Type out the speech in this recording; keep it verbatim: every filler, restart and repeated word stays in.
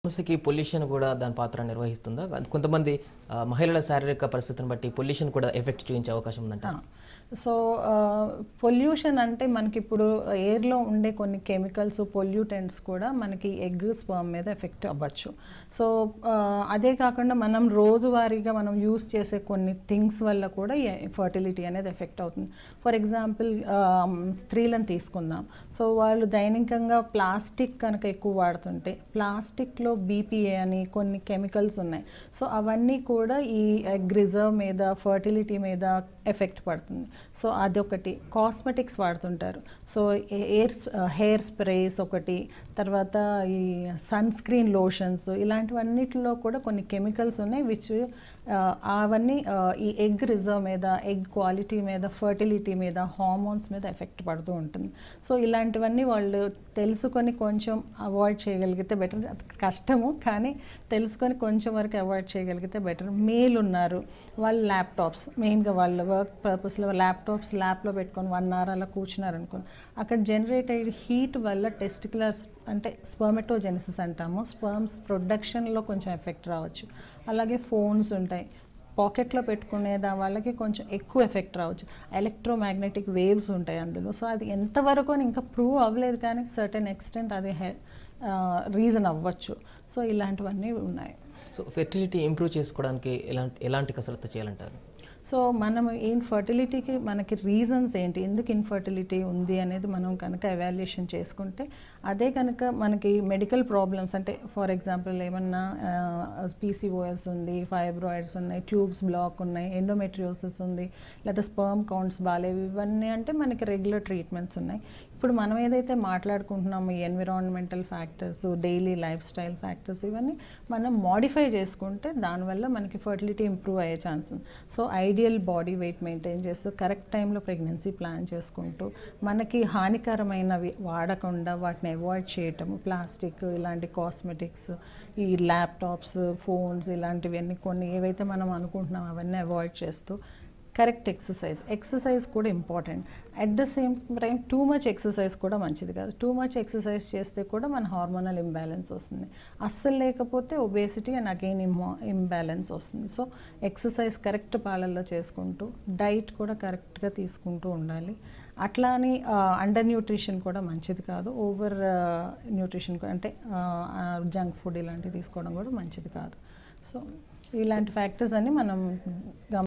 సమస్యకి పొల్యూషన్ కూడా దాని పాత్ర నిర్వహిస్తుందా? కొంతమంది ఆహ్, మహిళల శారీరక పరిస్థితిని బట్టి పొల్యూషన్ కూడా ఎఫెక్ట్ చూయించే అవకాశం ఉందంటారా? సో ఆహ్, పొల్యూషన్ అంటే మనకిప్పుడు ఎయిర్‌లో ఉండే కొన్ని కెమికల్స్, పొల్యూటెంట్స్ కూడా మనకి ఎగ్, స్పెర్మ్ మీద ఎఫెక్ట్ అవ్వచ్చు. సో ఆహ్, అదే కాకుండా మనం రోజువారీగా మనం యూజ్ చేసే కొన్ని థింగ్స్ వల్ల కూడా ఈ ఫర్టిలిటీ అనేది ఎఫెక్ట్ అవుతుంది. ఫర్ ఎగ్జాంపుల్ ఆహ్, స్త్రీలను తీసుకుందాం. సో వాళ్ళు దైనికంగా ప్లాస్టిక్ కనుక ఎక్కువ వాడుతుంటే, ప్లాస్టిక్‌లో బీపీఏ అని కొన్ని కెమికల్స్ ఉన్నాయి. సో అవన్నీ కూడా ఈ ఎగ్ రిజర్వ్ మీద, ఫర్టిలిటీ మీద ఎఫెక్ట్ పడుతుంది. సో అదొకటి. కాస్మెటిక్స్ వాడుతుంటారు. సో ఎయిర్ హెయిర్ స్ప్రేస్ ఒకటి, తర్వాత ఈ సన్ స్క్రీన్ లోషన్స్, ఇలాంటివన్నిటిలో కూడా కొన్ని కెమికల్స్ ఉన్నాయి విచ్ అవన్నీ ఈ ఎగ్ రిజర్వ్ మీద, ఎగ్ క్వాలిటీ మీద, ఫర్టిలిటీ మీద, హార్మోన్స్ మీద ఎఫెక్ట్ పడుతూ ఉంటుంది. సో ఇలాంటివన్నీ వాళ్ళు తెలుసుకొని కొంచెం అవాయిడ్ చేయగలిగితే బెటర్. కష్టము, కానీ తెలుసుకొని కొంచెం వరకు అవాయిడ్ చేయగలిగితే బెటర్. మేల్ ఉన్నారు, వాళ్ళు ల్యాప్టాప్స్ మెయిన్గా వాళ్ళ వర్క్ పర్పస్లో ల్యాప్టాప్స్ ల్యాప్లో పెట్టుకొని వన్ అవర్ అలా కూర్చున్నారు అనుకోండి, అక్కడ జనరేట్ అయ్యే హీట్ వల్ల టెస్టికులర్స్ అంటే స్పర్మటోజెనిసిస్ అంటాము, స్పర్మ్స్ ప్రొడక్షన్లో కొంచెం ఎఫెక్ట్ రావచ్చు. అలాగే ఫోన్స్ ఉంటాయి, పాకెట్లో పెట్టుకునే దా వాళ్ళకి కొంచెం ఎక్కువ ఎఫెక్ట్ రావచ్చు. ఎలక్ట్రోమాగ్నెటిక్ వేవ్స్ ఉంటాయి అందులో. సో అది ఎంతవరకు అని ఇంకా ప్రూవ్ అవ్వలేదు, కానీ సర్టెన్ ఎక్స్టెంట్ అది హె రీజన్ అవ్వచ్చు. సో ఇలాంటివన్నీ ఉన్నాయి. సో ఫెర్టిలిటీ ఇంప్రూవ్ చేసుకోవడానికి ఎలాంటి ఎలాంటి కసరత్తు చేయాలంటారు? సో మనం ఇన్ఫర్టిలిటీకి మనకి రీజన్స్ ఏంటి, ఎందుకు ఇన్ఫర్టిలిటీ ఉంది అనేది మనం కనుక ఎవాల్యుయేషన్ చేసుకుంటే, అదే కనుక మనకి మెడికల్ ప్రాబ్లమ్స్ అంటే ఫర్ ఎగ్జాంపుల్ ఏమన్నా పీసీఓఎస్ ఉంది, ఫైబ్రాయిడ్స్ ఉన్నాయి, ట్యూబ్స్ బ్లాక్ ఉన్నాయి, ఎండోమెట్రియోసిస్ ఉంది, లేదా స్పర్మ్ కౌంట్స్ బాగాలేవు, ఇవన్నీ అంటే మనకి రెగ్యులర్ ట్రీట్మెంట్స్ ఉన్నాయి. ఇప్పుడు మనం ఏదైతే మాట్లాడుకుంటున్నామో ఈ environmental factors, daily life style factors, ఇవన్నీ మనం మోడిఫై చేసుకుంటే దానివల్ల మనకి ఫర్టిలిటీ ఇంప్రూవ్ అయ్యే ఛాన్స్ ఉంది. So ideal body weight maintain చేస్తూ కరెక్ట్ టైంలో ప్రెగ్నెన్సీ ప్లాన్ చేసుకుంటూ, మనకి హానికరమైనవి వాడకుండా వాటిని అవాయిడ్ చేయటం, ప్లాస్టిక్, ఇలాంటి కాస్మెటిక్స్, ఈ ల్యాప్టాప్స్, ఫోన్స్, ఇలాంటివన్నీ కొన్ని ఏవైతే మనం అనుకుంటున్నాం అవన్నీ అవాయిడ్ చేస్తూ కరెక్ట్ ఎక్సర్సైజ్ ఎక్సర్సైజ్ కూడా important. At the same time too much exercise కూడా మంచిది కాదు. టూ మచ్ ఎక్సర్సైజ్ చేస్తే కూడా మన హార్మోనల్ ఇంబ్యాలెన్స్ వస్తుంది. అస్సలు లేకపోతే ఒబేసిటీ అండ్ అగైన్ ఇమ్మా ఇంబ్యాలెన్స్ వస్తుంది. సో ఎక్సర్సైజ్ కరెక్ట్ పాలల్లో చేసుకుంటూ, డైట్ కూడా కరెక్ట్గా తీసుకుంటూ ఉండాలి. అట్లా అని అండర్ న్యూట్రిషన్ కూడా మంచిది కాదు. ఓవర్ న్యూట్రిషన్ అంటే జంక్ ఫుడ్ ఇలాంటివి తీసుకోవడం కూడా మంచిది కాదు. సో ఇలాంటి ఫ్యాక్టర్స్ అన్ని మనం